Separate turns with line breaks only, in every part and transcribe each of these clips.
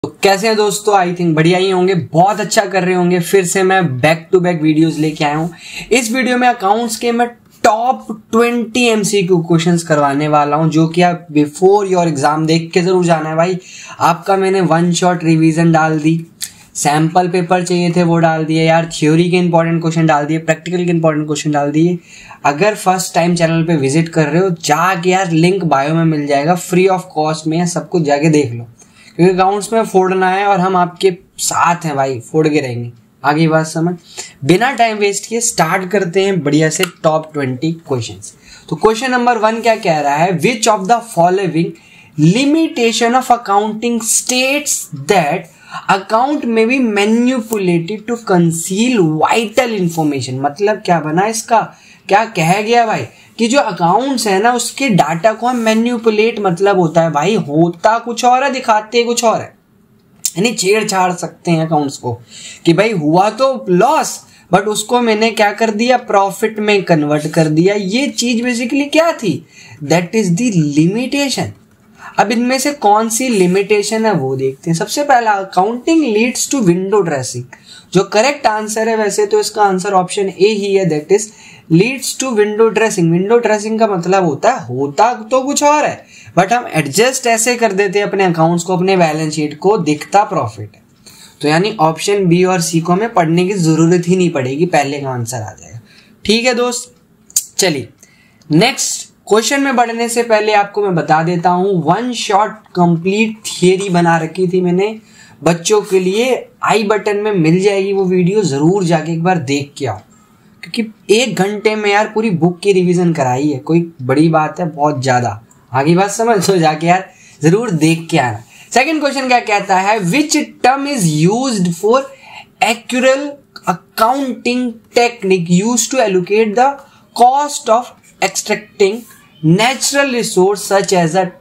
तो कैसे हैं दोस्तों, आई थिंक बढ़िया ही होंगे, बहुत अच्छा कर रहे होंगे। फिर से मैं बैक टू बैक वीडियोस लेके आया हूं। इस वीडियो में अकाउंट्स के मैं टॉप 20 एमसीक्यू क्वेश्चंस करवाने वाला हूं, जो कि आप बिफोर योर एग्जाम देख के जरूर जाना है भाई। आपका मैंने वन शॉट रिवीजन डाल दी, सैंपल पेपर चाहिए थे वो डाल दिए यार, थ्योरी के इंपॉर्टेंट क्वेश्चन डाल दिए, प्रैक्टिकल के इंपॉर्टेंट क्वेश्चन डाल दिए। अगर फर्स्ट टाइम चैनल पे विजिट कर रहे हो, जाके यार लिंक बायो में मिल जाएगा, फ्री ऑफ कॉस्ट में है, सब कुछ जाके देख लो, क्योंकि अकाउंट्स में फोड़ना है और हम आपके साथ हैं भाई, फोड़ के रहेंगे। आगे बात समझ, बिना टाइम वेस्ट किए स्टार्ट करते हैं बढ़िया से टॉप 20 क्वेश्चंस। तो क्वेश्चन नंबर 1 क्या कह रहा है, which of the following limitation of accounting states that account may be manipulated to conceal vital information. मतलब क्या बना इसका, क्या कह गया भाई कि जो अकाउंट्स है ना उसके डाटा को हम मैन्युपुलेट, मतलब होता है भाई होता कुछ और है, दिखाते कुछ और है, यानी छेड़छाड़ सकते हैं अकाउंट्स को कि भाई हुआ तो लॉस बट उसको मैंने क्या कर दिया, प्रॉफिट में कन्वर्ट कर दिया। ये चीज बेसिकली क्या थी, दैट इज द लिमिटेशन। अब इनमें से कौन सी लिमिटेशन है वो देखते हैं। सबसे पहला, accounting leads to window dressing. जो करेक्ट आंसर है वैसे तो इसका आंसर ऑप्शन ए ही है, that is leads to window dressing. Window dressing का मतलब होता है होता तो कुछ और है बट हम एडजस्ट ऐसे कर देते हैं अपने अकाउंट्स को, अपने बैलेंस शीट को, दिखता प्रॉफिट है। तो यानी ऑप्शन बी और सी को हमें पढ़ने की जरूरत ही नहीं पड़ेगी, पहले का आंसर आ जाएगा। ठीक है दोस्त, चलिए नेक्स्ट क्वेश्चन में बढ़ने से पहले आपको मैं बता देता हूं, वन शॉट कंप्लीट थियरी बना रखी थी मैंने बच्चों के लिए, आई बटन में मिल जाएगी वो वीडियो, जरूर जाके एक बार देख के आओ, क्योंकि 1 घंटे में यार पूरी बुक की रिवीजन कराई है, कोई बड़ी बात है बहुत ज्यादा। आगे बात समझ, तो जाके यार जरूर देख के आना। सेकंड क्वेश्चन क्या कहता है, which term is used for accurate accounting technique used to allocate the cost of extracting natural resource such as a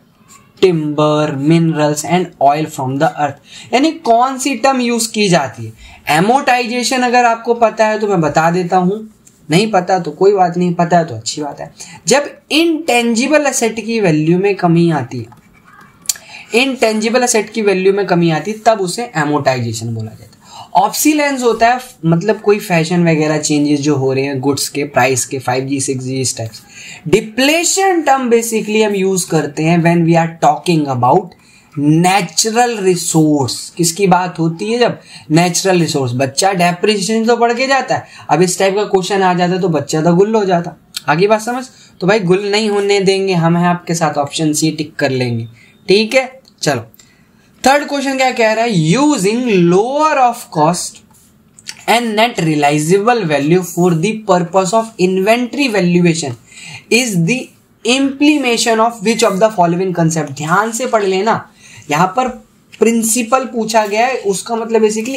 timber, minerals and oil from the earth. यानी कौन सी टर्म यूज की जाती है। Amortisation अगर आपको पता है तो मैं बता देता हूं, नहीं पता तो कोई बात नहीं, पता है तो अच्छी बात है। जब इनटेंजिबल एसेट की वैल्यू में कमी आती है, इनटेंजिबल एसेट की वैल्यू में कमी आती है, तब उसे एमोटाइजेशन बोला जाता है। ऑब्सीलेंस होता है मतलब कोई फैशन वगैरह चेंजेस जो हो रहे हैं गुड्स के प्राइस के, 5G 6G इस टाइप्स। डिप्लेशन टर्म बेसिकली हम यूज करते हैं when we are talking about natural resource. किसकी बात होती है, जब नेचुरल रिसोर्स। बच्चा डेप्रिसिएशन तो पढ़ के जाता है, अब इस टाइप का क्वेश्चन आ जाता तो बच्चा तो गुल हो जाता। आगे बात समझ, तो भाई गुल नहीं होने देंगे, हम हैं आपके साथ, ऑप्शन सी टिक कर लेंगे। ठीक है, चलो थर्ड क्वेश्चन क्या कह रहा है, using lower of cost and net realisable value for the purpose of inventory valuation is the implementation of which of the following concept. ध्यान से पढ़ लेना, यहां पर प्रिंसिपल पूछा गया है, उसका मतलब बेसिकली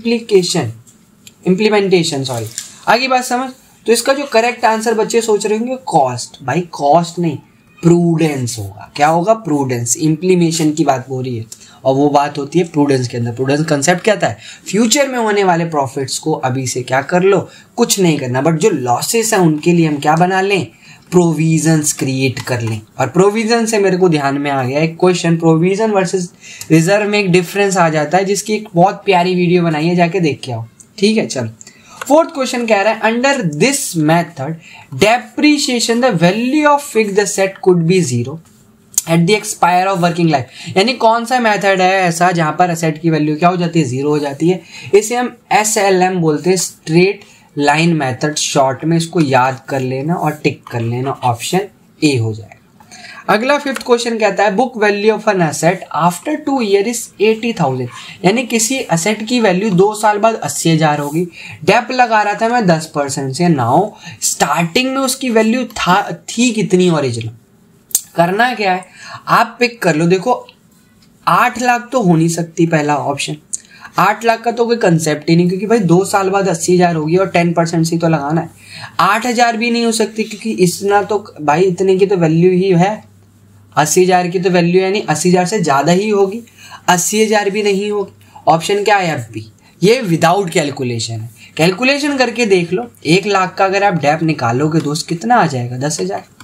इम्प्लीमेंटेशन सॉरी। आगे बात समझ, तो इसका जो करेक्ट आंसर बच्चे सोच रहे होंगे कॉस्ट, भाई कॉस्ट नहीं प्रूडेंस होगा। क्या होगा, प्रूडेंस। इम्प्लीमेशन की बात हो रही है और वो बात होती है प्रूडेंस के अंदर। प्रूडेंस कंसेप्ट क्या था, फ्यूचर में होने वाले प्रॉफिट्स को अभी से क्या कर लो, कुछ नहीं करना, बट जो लॉसेस हैं उनके लिए हम क्या बना लें, प्रोविजंस क्रिएट कर लें। और प्रोविजन से मेरे को ध्यान में आ गया एक क्वेश्चन, प्रोविजन वर्सेस रिजर्व में एक डिफरेंस आ जाता है, जिसकी एक बहुत प्यारी वीडियो बनाई है, जाके देख के आओ। ठीक है, चलो फोर्थ क्वेश्चन कह रहा है, under this method depreciation the value of fixed asset could be 0 at the expire of working life. यानी कौन सा मेथड है ऐसा जहां पर एसेट की वैल्यू क्या हो जाती है, 0 हो जाती है। इसे हम SLM बोलते हैं, स्ट्रेट लाइन मेथड शॉर्ट में। इसको याद कर लेना और टिक कर लेना, ऑप्शन ए हो जाएगा। अगला फिफ्थ क्वेश्चन कहता है, book value of an asset after 2 year is 80,000। यानी किसी एसेट की वैल्यू 2 साल बाद 80,000 होगी। डेप लगा रहा था मैं 10% से, नाउ स्टार्टिंग में उसकी वैल्यू थी कितनी ओरिजिनल। करना क्या है, आप पिक कर लो। देखो 8 लाख तो हो नहीं सकती, पहला ऑप्शन। 8 लाख का तो कोई कंसेप्ट ही नहीं, क्योंकि भाई 2 साल बाद 80,000 होगी और 10% से तो लगाना है। 8,000 भी नहीं हो सकती, क्योंकि इतना तो भाई इतने की तो वैल्यू ही है, 80,000 की तो वैल्यू यानी 80,000 से ज्यादा ही होगी। 80,000 भी नहीं होगी, ऑप्शन क्या है, FB। ये विदाउट कैलकुलेशन है, कैलकुलेशन करके देख लो। 1 लाख का अगर आप डेप निकालोगे दोस्त कितना आ जाएगा, 10,000।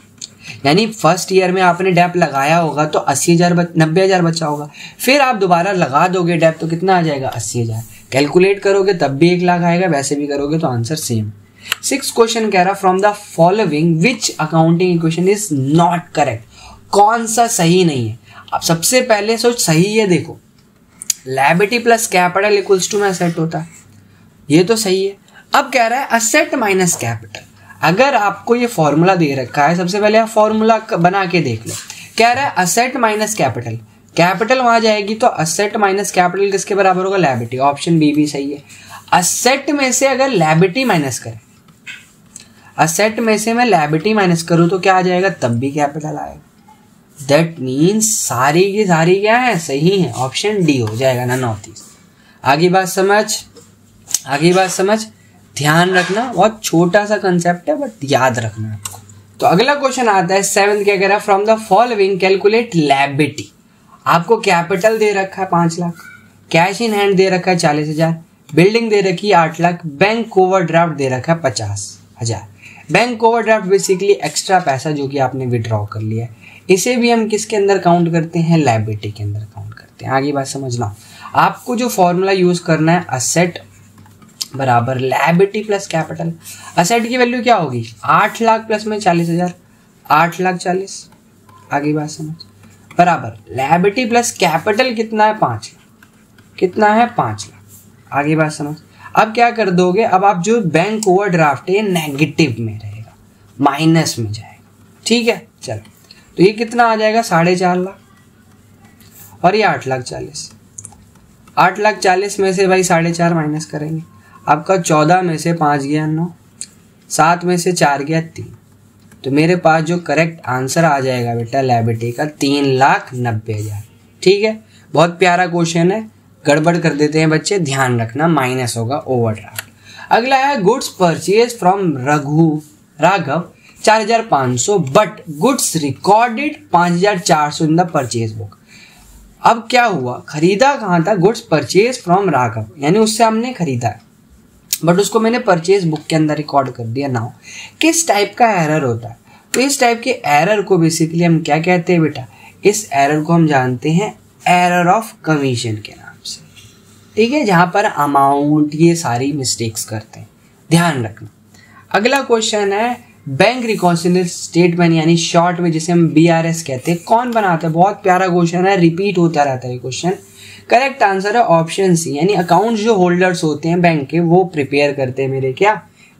यानी फर्स्ट ईयर में आपने डेप लगाया होगा तो 80,000 90,000 बचा होगा, फिर आप दोबारा लगा दोगे डेप तो कितना आ जाएगा 80,000। कैलकुलेट करोगे तब भी 1 लाख आएगा, वैसे भी करोगे तो आंसर सेम। 6 क्वेश्चन कह रहा from the following which accounting equation is not correct, कौन सा सही नहीं है। अब सबसे पहले सोच सही है, देखो liability plus capital equals to में असेट होता है, ये तो सही है। अब कह रहा है असेट माइनस कैपिटल। अगर आपको ये फॉर्मूला दे रखा है, सबसे पहले आप फॉर्मूला बना के देख लो। कह रहा है असेट माइनस कैपिटल, कैपिटल वहां जाएगी तो असेट माइनस कैपिटल किसके बराबर होगा, लायबिलिटी। ऑप्शन बी भी सही है। असेट में से अगर लायबिलिटी माइनस करें, असेट में से मैं लायबिलिटी माइनस करूं तो क्या आ जाएगा, तब भी कैपिटल आएगा। दैट मीन्स सारी की सारी क्या है, सही है। ऑप्शन डी हो जाएगा, नन ऑफ दिस। आगे बात समझ, ध्यान रखना, बहुत छोटा सा कंसेप्ट है बट याद रखना आपको। तो अगला क्वेश्चन आता है 7th, क्या कह रहा है from the following calculate liability. आपको कैपिटल दे रखा है 5 लाख, कैश इन हैंड दे रखा है 40,000, बिल्डिंग दे रखी है 8 लाख, बैंक ओवरड्राफ्ट दे रखा है 50,000। बैंक ओवरड्राफ्ट बेसिकली एक्स्ट्रा पैसा जो कि आपने विड्रॉ कर लिया है, इसे भी हम किसके अंदर काउंट करते हैं, लायबिलिटी के अंदर काउंट करते हैं। आगे बात समझना, आपको जो फॉर्मूला यूज करना है, असेट बराबर लायबिलिटी प्लस कैपिटल। असेट की वैल्यू क्या होगी, 8 लाख प्लस में 40,000, 8 लाख 40। आगे बात समझ, बराबर लायबिलिटी प्लस कैपिटल कितना है, 5 लाख। कितना है, 5 लाख। आगे बात समझ, अब क्या कर दोगे, अब आप जो बैंक ओवरड्राफ्ट है नेगेटिव में रहेगा, माइनस में जाएगा, ठीक है। चलो तो ये कितना आ जाएगा, 4.5 लाख, और ये 8 लाख 40। 8 लाख 40 में से भाई 4.5 माइनस करेंगे, आपका 14 में से 5 गया 9, 7 में से 4 गया 3, तो मेरे पास जो करेक्ट आंसर आ जाएगा बेटा लायबिलिटी का 3,90,000। ठीक है, बहुत प्यारा क्वेश्चन है, गड़बड़ कर देते हैं बच्चे, ध्यान रखना, माइनस होगा ओवरड्राफ्ट। अगला है goods purchase from Raghav 4,500 but goods recorded 5,400 in the purchase book. अब क्या हुआ, खरीदा कहाँ था, गुड्स परचेज फ्रॉम राघव, यानी उससे हमने खरीदा है बट उसको मैंने परचेज बुक के अंदर रिकॉर्ड कर दिया। नाउ किस टाइप का एरर होता है, तो इस टाइप के एरर को बेसिकली हम क्या कहते हैं बेटा, इस एरर को हम जानते हैं एरर ऑफ कमीशन के नाम से, ठीक है, जहां पर अमाउंट ये सारी मिस्टेक्स करते हैं, ध्यान रखना। अगला क्वेश्चन है बैंक रिकॉन्सिलिएशन स्टेटमेंट, यानी शॉर्ट में जिसे हम BRS कहते हैं, कौन बनाता है, बहुत प्यारा क्वेश्चन है, रिपीट होता रहता है ये क्वेश्चन। करेक्ट आंसर है ऑप्शन सी, यानी अकाउंट जो होल्डर्स होते हैं बैंक के वो प्रिपेयर करते हैं मेरे क्या,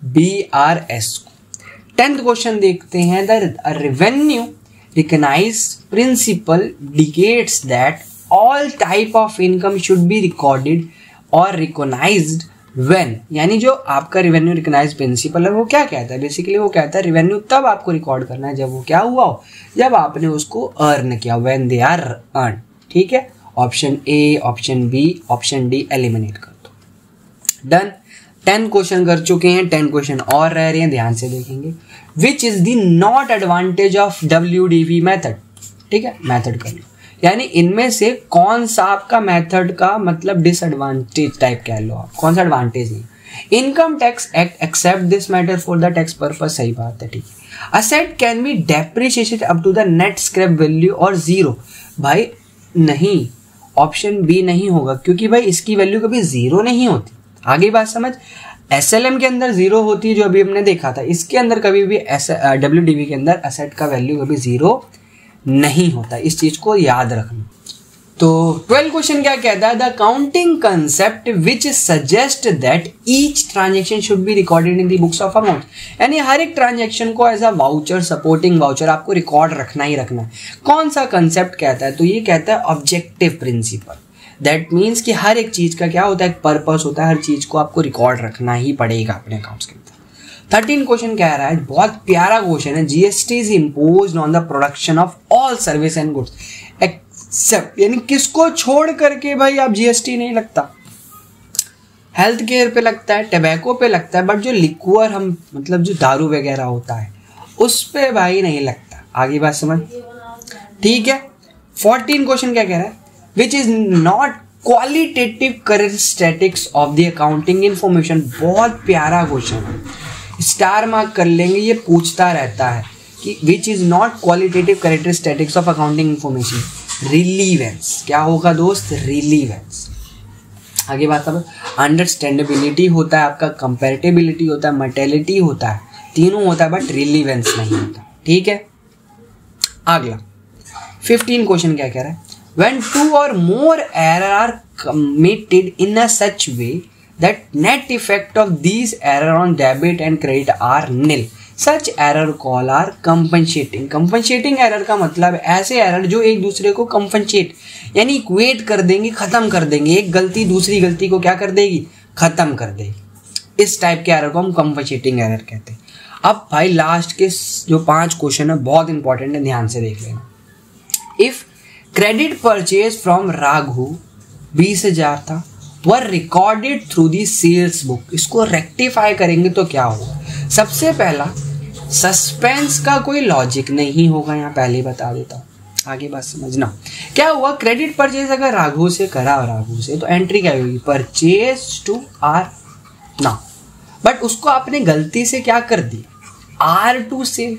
BRS को। 10th क्वेश्चन देखते हैं, the revenue recognise principle dictates that all type of income should be recorded or recognised when, यानी जो आपका रेवेन्यू रिकॉग्नाइज प्रिंसिपल है वो क्या कहता है, बेसिकली वो कहता है रेवेन्यू तब आपको रिकॉर्ड करना है जब वो क्या हुआ हो, जब आपने उसको अर्न किया, व्हेन दे आर अर्न। ठीक है, option A, option B, option D eliminate कर दो। डन, 10 क्वेश्चन कर चुके हैं, 10 क्वेश्चन और रह रहे हैं, ध्यान से देखेंगे। Which is the not advantage of WDV method, ठीक है, मेथड कर लो, यानी इनमें से कौन सा आपका मेथड का मतलब डिसएडवांटेज टाइप कह लो आप, कौन सा एडवांटेज नहीं। Income tax act accept this matter for the tax purpose, सही बात है, ठीक है। Asset can be depreciated up to the net scrap value or zero, भाई नहीं, ऑप्शन बी नहीं होगा, क्योंकि भाई इसकी वैल्यू कभी जीरो नहीं होती। आगे बात समझ, SLM के अंदर जीरो होती है जो अभी हमने देखा था, इसके अंदर कभी भी WDV के अंदर असेट का वैल्यू कभी जीरो नहीं होता, इस चीज को याद रखना। तो 12 क्वेश्चन क्या कहता है, the accounting concept which suggest that each transaction should be recorded in the books of amount, यानी हर एक ट्रांजेक्शन को as a voucher, supporting voucher आपको रिकॉर्ड रखना ही रखना है। कौन सा कंसेप्ट कहता है, तो ये कहता है ऑब्जेक्टिव प्रिंसिपल। दैट मीन्स कि हर एक चीज का क्या होता है, एक पर्पस होता है, हर चीज को आपको रिकॉर्ड रखना ही पड़ेगा अपने अकाउंट्स के अंदर। 13 क्वेश्चन कह रहा है, बहुत प्यारा क्वेश्चन है, GST is imposed on the production of all service and goods except, यानी किसको छोड़ करके भाई आप GST नहीं लगता, हेल्थ केयर पे लगता है, टबैको पे लगता है, बट जो लिक्वर हम मतलब जो दारू वगैरह होता है उस पे भाई नहीं लगता। आगे बात समझ, ठीक है। 14 क्वेश्चन क्या कह रहा है, which is not qualitative characteristics of the accounting information, बहुत प्यारा क्वेश्चन है, स्टार मार्क कर लेंगे, ये पूछता रहता है। कि which is not qualitative characteristics of accounting information, relevance. क्या होगा दोस्त, रिलीवेंस। आगे बात अब अंडरस्टैंडेबिलिटी होता है आपका, कंपेरेटिबिलिटी होता है, मटेलिटी होता है, तीनों होता है बट रिलीवेंस नहीं होता। ठीक है, अगला 15 क्वेश्चन क्या कह रहा है, when 2 or more error are committed in a such way that net effect of these error on debit and credit are nil, such error call are compensating। compensating error का मतलब ऐसे error जो एक दूसरे को compensate यानी equate कर देंगे, खत्म कर देंगे, एक गलती दूसरी गलती को क्या कर देगी, खत्म कर देगी। इस टाइप के एरर को हम compensating error कहते हैं। अब भाई लास्ट के जो 5 क्वेश्चन है बहुत इंपॉर्टेंट है, ध्यान से देख लेना। If credit purchase from Raghu 20,000 था, were recorded through the sales book, इसको रेक्टिफाई करेंगे तो क्या होगा। सबसे पहला सस्पेंस का कोई लॉजिक नहीं होगा, यहाँ पहले बता देता हूँ, आगे बात समझना। क्या हुआ, क्रेडिट परचेज अगर राघु से करा, राघु से, तो एंट्री क्या होगी, purchase to R now, but उसको आपने गलती से क्या कर दिया, आर टू सेल।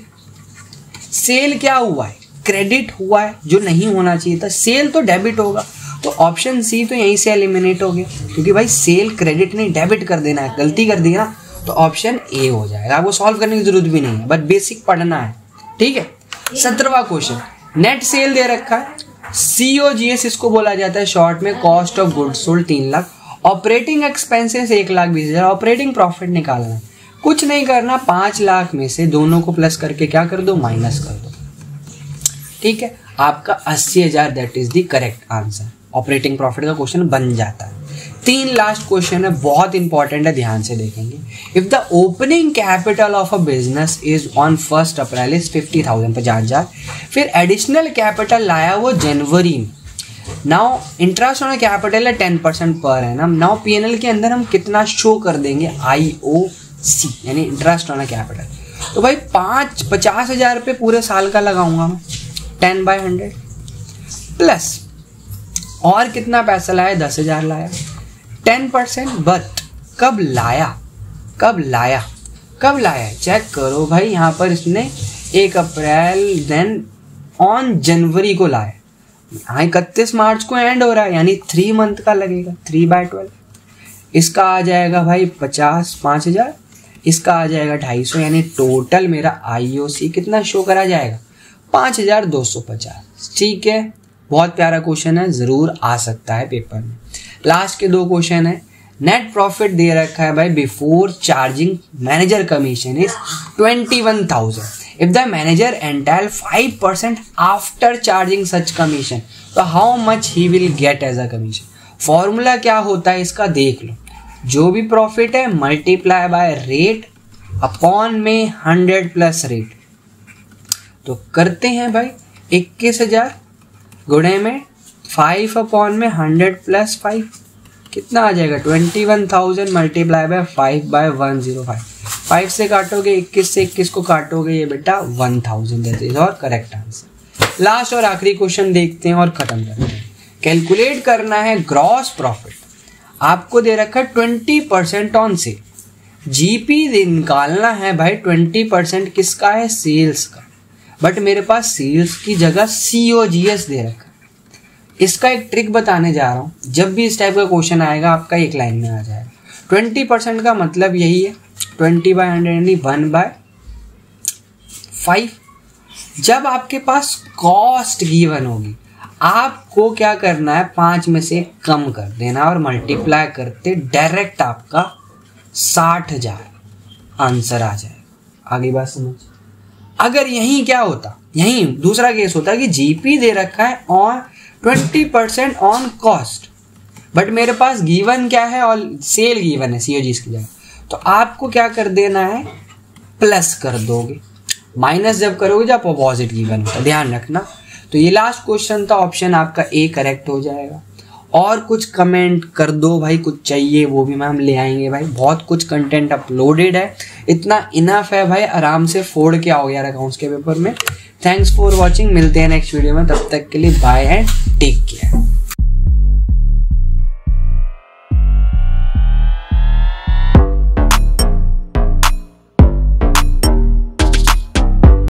सेल क्या हुआ है, क्रेडिट हुआ है, जो नहीं होना चाहिए था। सेल तो डेबिट होगा, तो ऑप्शन सी तो यहीं से एलिमिनेट हो गया, क्योंकि भाई सेल क्रेडिट नहीं डेबिट कर देना है, गलती कर दी ना, तो ऑप्शन ए हो जाएगा। आपको सॉल्व करने की जरूरत भी नहीं है, बट बेसिक पढ़ना है। ठीक है, 17वां क्वेश्चन, नेट सेल दे रखा है, COGS इसको बोला जाता है शॉर्ट में, cost of goods sold 3 lakh, operating expenses 1,20,000, operating profit निकालना है। कुछ नहीं करना, 5 लाख में से दोनों को प्लस करके क्या कर दो, माइनस कर दो। ठीक है, आपका 80,000 that is the correct answer. Operating profit का क्वेश्चन बन जाता है। 3 लास्ट क्वेश्चन है, बहुत इंपॉर्टेंट है, ध्यान से देखेंगे। If the opening capital of a business is on 1 April is 50,000, 50,000, फिर एडिशनल कैपिटल लाया वो जनवरी में। नाउ इंटरेस्ट ऑन कैपिटल है 10% पर एनम। नाउ P&L के अंदर हम कितना शो कर देंगे, IOC यानी इंटरेस्ट ऑन कैपिटल। तो भाई 50,000 रुपये पूरे साल का लगाऊंगा मैं, 10/100 प्लस और कितना पैसा लाया, 10,000 लाया, 10%। बट कब लाया, कब लाया, कब लाया, चेक करो भाई, यहाँ पर इसने 1 अप्रैल देन ऑन जनवरी को लाया, यहाँ 31 मार्च को एंड हो रहा है, यानी 3 मंथ का लगेगा, 3/12। इसका आ जाएगा भाई 5,000, इसका आ जाएगा 250, यानी टोटल मेरा IOC कितना शो करा जाएगा, 5,250। ठीक है, बहुत प्यारा क्वेश्चन है, जरूर आ सकता है पेपर में। लास्ट के 2 क्वेश्चन है, नेट प्रॉफिट दे रखा है भाई before charging manager commission is 21,000, if the manager entitle 5% after charging such commission, तो how much he will get as a commission. Formula क्या होता है इसका देख लो, जो भी प्रॉफिट है मल्टीप्लाई बाय रेट अपॉन में 100 प्लस रेट। तो करते हैं भाई 21,000 गुणे में 5 अपॉन में 100 प्लस 5, कितना आ जाएगा, 21,000 मल्टीप्लाई बाय 5/105। 5 से काटोगे 21 से 21 को काटोगे, ये बेटा 1000 देते हैं, और करेक्ट आंसर। लास्ट और आखिरी क्वेश्चन देखते हैं और खत्म करते हैं। कैलकुलेट करना है ग्रॉस प्रॉफिट, आपको दे रखा है 20% ऑन सेल, GP निकालना है भाई 20% किसका है, सेल्स का, बट मेरे पास सेल्स की जगह COGS दे रखा है। इसका एक ट्रिक बताने जा रहा हूँ, जब भी इस टाइप का क्वेश्चन आएगा आपका एक लाइन में आ जाएगा। 20% का मतलब यही है 20/100 यानी 1/5। जब आपके पास कॉस्ट गिवन होगी, आपको क्या करना है, 5 में से कम कर देना और मल्टीप्लाई करते डायरेक्ट आपका 60,000 आंसर आ जाएगा। आगे बात समझ। अगर यहीं क्या होता, यहीं दूसरा केस होता कि GP दे रखा है और 20% ऑन कॉस्ट, बट मेरे पास गिवन क्या है, और सेल गिवन है COGS की जगह, तो आपको क्या कर देना है, प्लस कर दोगे। माइनस जब करोगे जब अपोजिट गिवन होता, ध्यान रखना। तो ये लास्ट क्वेश्चन था, ऑप्शन आपका ए करेक्ट हो जाएगा। और कुछ कमेंट कर दो भाई, कुछ चाहिए वो भी मैम ले आएंगे भाई, बहुत कुछ कंटेंट अपलोडेड है, इतना इनफ है भाई, आराम से फोड़ के आओगे यार अकाउंट्स के पेपर में। थैंक्स फॉर वॉचिंग, मिलते हैं नेक्स्ट वीडियो में, तब तक के लिए बाय एंड टेक केयर।